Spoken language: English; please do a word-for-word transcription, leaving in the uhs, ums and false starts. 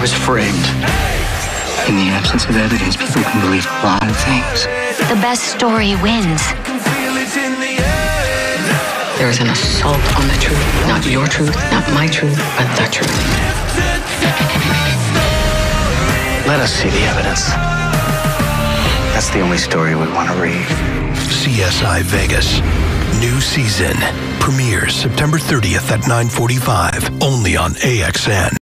was framed. In the absence of evidence, people can believe a lot of things. The best story wins. There is an assault on the truth. Not your truth, not my truth, but the truth. Let us see the evidence. That's the only story we want to read. C S I Vegas. New season. Premieres September thirtieth at nine forty-five. Only on A X N.